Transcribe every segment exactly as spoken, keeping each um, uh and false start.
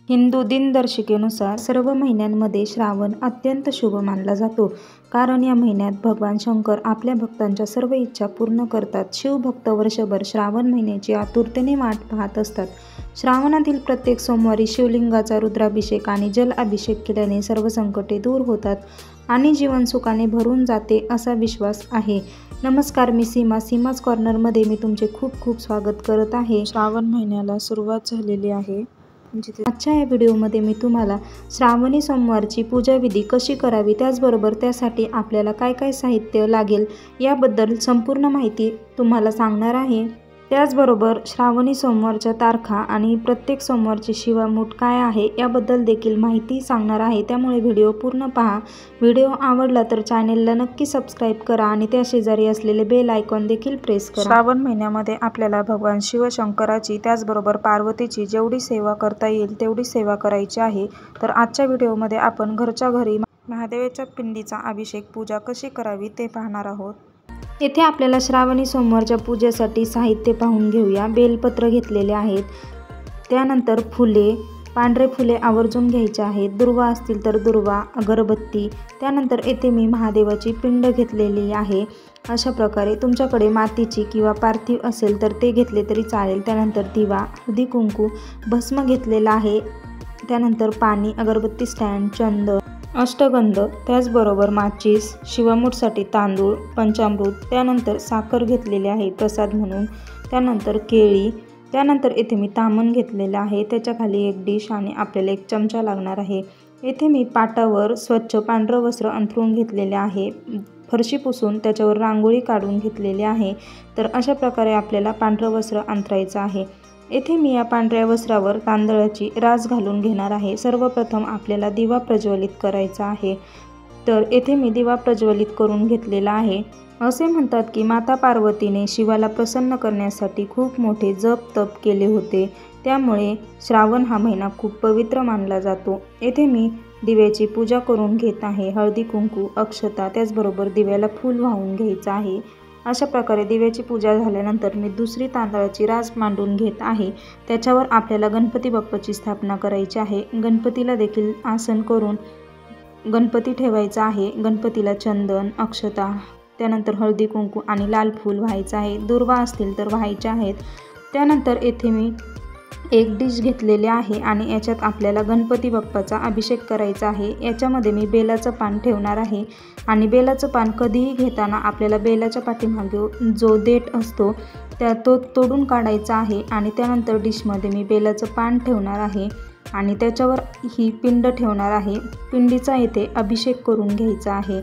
हिंदू दिनदर्शिकेनुसार सर्व महिन्यांमध्ये श्रावण अत्यंत शुभ मानला जातो, कारण या महिन्यात भगवान शंकर आपल्या भक्तांच्या सर्व इच्छा पूर्ण करतात. शिवभक्त वर्षभर श्रावण महिन्याची आतुरतेने वाट पाहत असतात. श्रावणातील प्रत्येक सोमवारी शिवलिंगाचा रुद्राभिषेक आणि जल अभिषेक केल्याने सर्व संकटे दूर होतात आणि जीवन सुखाने भरून जाते असा विश्वास आहे. नमस्कार, मी सीमा. सीमाज कॉर्नरमध्ये मी तुमचे खूप खूप स्वागत करत आहे. श्रावण महिन्याला सुरुवात झालेली आहे. आजच्या या व्हिडिओमध्ये मी तुम्हाला श्रावणी सोमवारची पूजाविधी कशी करावी, त्याचबरोबर त्यासाठी आपल्याला काय काय साहित्य लागेल याबद्दल संपूर्ण माहिती तुम्हाला सांगणार आहे. त्याचबरोबर श्रावणी सोमवारच्या तारखा आणि प्रत्येक सोमवारची शिवामूठ काय आहे याबद्दल देखील माहिती सांगणार आहे. त्यामुळे व्हिडिओ पूर्ण पहा. व्हिडिओ आवडला तर चॅनेलला नक्की सबस्क्राईब करा आणि त्या शेजारी असलेले बेल आयकॉन देखील प्रेस करा. श्रावण महिन्यामध्ये आपल्याला भगवान शिवशंकराची त्याचबरोबर पार्वतीची जेवढी सेवा करता येईल तेवढी सेवा करायची आहे. तर आजच्या व्हिडिओमध्ये आपण घरच्या घरी महादेवाच्या पिंडीचा अभिषेक पूजा कशी करावी ते पाहणार आहोत. येथे आपल्याला श्रावणी सोमवारच्या पूजेसाठी साहित्य पाहून घेऊया. बेलपत्र घेतलेले आहेत, त्यानंतर फुले, पांढरे फुले आवर्जून घ्यायचे आहेत, दुर्वा असतील तर दुर्वा, अगरबत्ती. त्यानंतर येथे मी महादेवाची पिंड घेतलेली आहे. अशा प्रकारे तुमच्याकडे मातीची किंवा पार्थिव असेल तर ते घेतले तरी चालेल. त्यानंतर दिवा, हळदी कुंकू, भस्म घेतलेला आहे. त्यानंतर पाणी, अगरबत्ती स्टँड, चंदन, अष्टगंध, त्याचबरोबर माचीस, शिवामूठसाठी तांदूळ, पंचामृत, त्यानंतर साखर घेतलेली आहे प्रसाद म्हणून, त्यानंतर केळी, त्यानंतर येथे मी तामण घेतलेलं आहे, त्याच्याखाली एक डिश आणि आपल्याला एक चमचा लागणार आहे. येथे मी पाटावर स्वच्छ पांढरं वस्त्र अंथरून घेतलेले आहे. फरशी पुसून त्याच्यावर रांगोळी काढून घेतलेली आहे. तर अशा प्रकारे आपल्याला पांढरं वस्त्र अंथरायचं आहे. येथे मी या पांढऱ्या वस्त्रावर तांदळाची रास घालून घेणार आहे. सर्वप्रथम आपल्याला दिवा प्रज्वलित करायचा आहे. तर येथे मी दिवा प्रज्वलित करून घेतलेला आहे. असे म्हणतात की माता पार्वतीने शिवाला प्रसन्न करण्यासाठी खूप मोठे जप तप केले होते, त्यामुळे श्रावण हा महिना खूप पवित्र मानला जातो. येथे मी दिव्याची पूजा करून घेत आहे. हळदी कुंकू, अक्षता, त्याचबरोबर दिव्याला फूल वाहून घ्यायचं आहे. अशा प्रकारे दिव्याची पूजा झाल्यानंतर मी दुसरी तांदळाची रास मांडून घेत आहे. त्याच्यावर आपल्याला गणपती बाप्पाची स्थापना करायची आहे. गणपतीला देखील आसन करून गणपती ठेवायचा आहे. गणपतीला चंदन, अक्षता, त्यानंतर हळदी कुंकू आणि लाल फूल व्हायचं आहे. दुर्वा असतील तर व्हायचे आहेत. त्यानंतर येथे मी एक डिश घेतलेली आहे आणि याच्यात आपल्याला गणपती बाप्पाचा अभिषेक करायचा आहे. याच्यामध्ये मी बेलाचं पान ठेवणार आहे आणि बेलाचं पान कधीही घेताना आपल्याला बेलाच्या पाठीमागे जो देठ असतो त्या तो तोडून काढायचा आहे आणि त्यानंतर डिशमध्ये मी बेलाचं पान ठेवणार आहे आणि त्याच्यावर ही पिंड ठेवणार आहे. पिंडीचा येथे अभिषेक करून घ्यायचा आहे.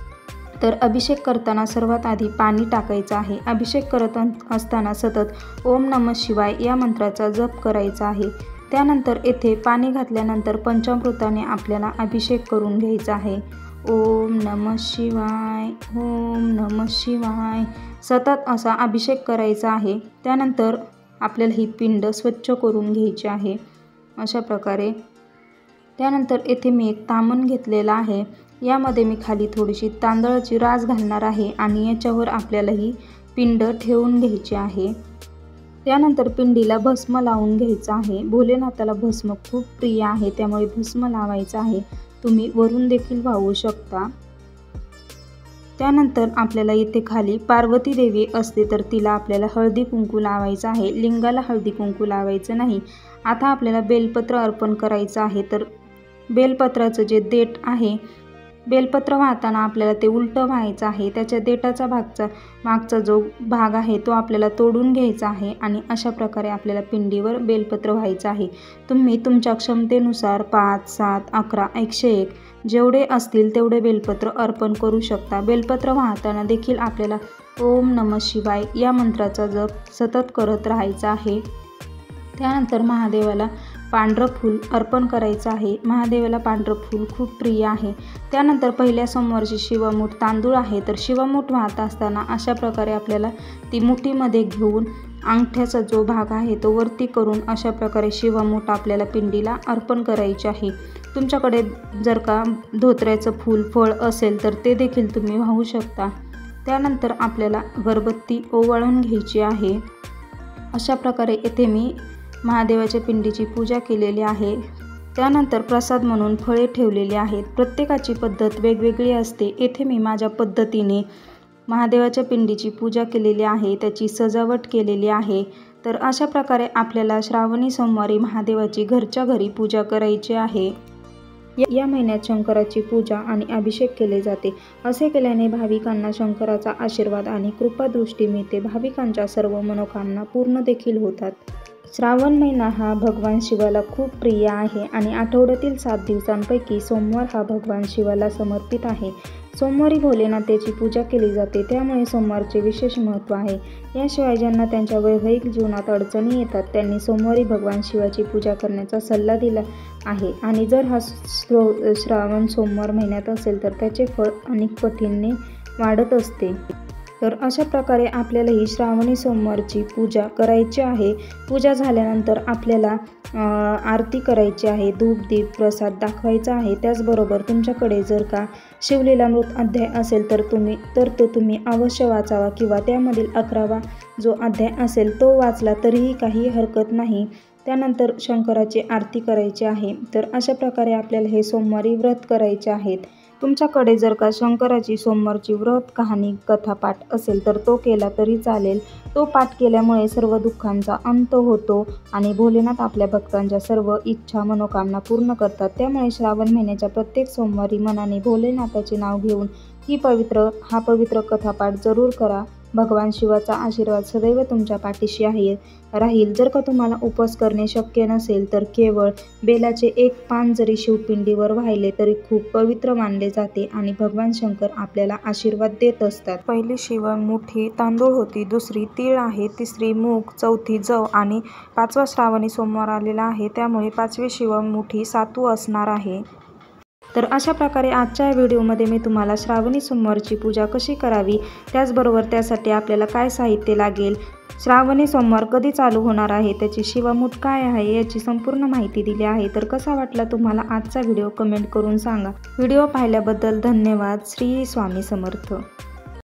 तर अभिषेक करताना सर्वात आधी पाणी टाकायचं आहे. अभिषेक करत असताना सतत ओम नमः शिवाय या मंत्राचा जप करायचा आहे. त्यानंतर येथे पाणी घातल्यानंतर पंचामृताने आपल्याला अभिषेक करून घ्यायचा आहे. ओम नमः शिवाय, ओम नमः शिवाय सतत असा अभिषेक करायचा आहे. त्यानंतर आपल्याला ही पिंड स्वच्छ करून घ्यायची आहे अशा प्रकारे. त्यानंतर येथे मी एक तामण घेतलेला आहे. यामध्ये मी खाली थोडीशी तांदळाची रास घालणार आहे आणि याच्यावर आपल्याला ही पिंड ठेवून घ्यायची आहे. त्यानंतर पिंडीला भस्म लावून घ्यायचं आहे. भोलेनाथाला भस्म खूप प्रिय आहे, त्यामुळे भस्म लावायचं आहे. तुम्ही वरून देखील वाहू शकता. त्यानंतर आपल्याला इथे खाली पार्वती देवी असते तर तिला आपल्याला हळदी कुंकू लावायचं आहे. लिंगाला हळदी कुंकू लावायचं नाही. आता आपल्याला बेलपत्र अर्पण करायचं आहे. तर बेलपत्राचं जे देठ आहे, बेलपत्र वाहताना आपल्याला ते उलटं व्हायचं आहे. त्याच्या देठाचा भागचा मागचा जो भाग आहे तो आपल्याला तोडून घ्यायचा आहे आणि अशा प्रकारे आपल्याला पिंडीवर बेलपत्र व्हायचं आहे. तुम्ही तुमच्या क्षमतेनुसार पाच, सात, अकरा, एकशे एक जेवढे असतील तेवढे बेलपत्र अर्पण करू शकता. बेलपत्र वाहताना देखील आपल्याला ओम नमः शिवाय या मंत्राचा जप सतत करत राहायचा आहे. त्यानंतर महादेवाला पांढरं फूल अर्पण करायचं आहे. महादेवाला पांढरं फूल खूप प्रिय आहे. त्यानंतर पहिल्या सोमवारची शिवमूठ तांदूळ आहे. तर शिवमूठ वाहत असताना अशा प्रकारे आपल्याला ती मुठीमध्ये घेऊन अंगठ्याचा जो भाग आहे तो वरती करून अशा प्रकारे शिवमूठ आपल्याला पिंडीला अर्पण करायची आहे. तुमच्याकडे जर का धोत्र्याचं फूल फळ असेल तर ते देखील तुम्ही वाहू शकता. त्यानंतर आपल्याला अगरबत्ती ओवाळून घ्यायची आहे. अशा प्रकारे येथे मी महादेवाच्या पिंडीची पूजा केलेली आहे. त्यानंतर प्रसाद म्हणून फळे ठेवलेली आहेत. प्रत्येकाची पद्धत वेगवेगळी असते. येथे मी माझ्या पद्धतीने महादेवाच्या पिंडीची पूजा केलेली आहे, त्याची सजावट केलेली आहे. तर अशा प्रकारे आपल्याला श्रावणी सोमवारी महादेवाची घरच्या घरी पूजा करायची आहे. या महिन्यात शंकराची पूजा आणि अभिषेक केले जाते. असे केल्याने भाविकांना शंकराचा आशीर्वाद आणि कृपादृष्टी मिळते. भाविकांच्या सर्व मनोकामना पूर्ण देखील होतात. श्रावण महिना हा भगवान शिवाला खूप प्रिय आहे आणि आठवड्यातील सात दिवसांपैकी सोमवार हा भगवान शिवाला समर्पित आहे. सोमवारी भोलेनाथाची पूजा केली जाते, त्यामुळे सोमवारचे विशेष महत्त्व आहे. याशिवाय ज्यांना त्यांच्या वैवाहिक जीवनात अडचणी येतात त्यांनी सोमवारी भगवान शिवाची पूजा करण्याचा सल्ला दिला आहे. आणि जर हा श्रावण सोमवार महिन्यात असेल तर त्याचे फळ अनेक पटीने वाढत असते. तर अशा प्रकारे आपल्याला ही श्रावणी सोमवारची पूजा करायची आहे. पूजा झाल्यानंतर आपल्याला आरती करायची आहे. धूप दीप प्रसाद दाखवायचा आहे. त्याचबरोबर तुमच्याकडे जर का शिवलीलामृत अध्याय असेल तर तुम्ही तर तो तुम्ही अवश्य वाचावा किंवा त्यामधील अकरावा जो अध्याय असेल तो वाचला तरीही काही हरकत नाही. त्यानंतर शंकराची आरती करायची आहे. तर अशा प्रकारे आपल्याला हे सोमवारी व्रत करायचे आहेत. तुमच्याकडे जर का शंकराची सोमवारची व्रत कहाणी कथा पाठ असेल तर तो केला तरी चालेल. तो पाठ केल्यामुळे सर्व दुःखांचा अंत होतो आणि भोलेनाथ आपल्या भक्तांच्या सर्व इच्छा मनोकामना पूर्ण करतात. त्यामुळे श्रावण महिन्याच्या प्रत्येक सोमवारी मनाने भोलेनाथाचे नाव घेऊन ही पवित्र हा पवित्र कथापाठ जरूर करा. भगवान शिवाचा आशीर्वाद सदैव तुमच्या पाठीशी आहे राहील. जर का तुम्हाला उपवास करणे शक्य नसेल तर केवळ बेलाचे एक पान जरी शिवपिंडीवर वाहिले तरी खूप पवित्र मानले जाते आणि भगवान शंकर आपल्याला आशीर्वाद देत असतात. पहिली शिवमुठी तांदूळ होती, दुसरी तीळ आहे, तिसरी मूग, चौथी जव आणि पाचवा श्रावणी सोमवार आलेला आहे, त्यामुळे पाचवी शिवमुठी सातू असणार आहे. तर अशा प्रकारे आजच्या या व्हिडिओमध्ये मी तुम्हाला श्रावणी सोमवारची पूजा कशी करावी, त्याचबरोबर त्यासाठी आपल्याला काय साहित्य लागेल, श्रावणी सोमवार कधी चालू होणार आहे, त्याची शिवमूठ काय आहे याची संपूर्ण माहिती दिली आहे. तर कसा वाटला तुम्हाला आजचा व्हिडिओ कमेंट करून सांगा. व्हिडिओ पाहिल्याबद्दल धन्यवाद. श्री स्वामी समर्थ.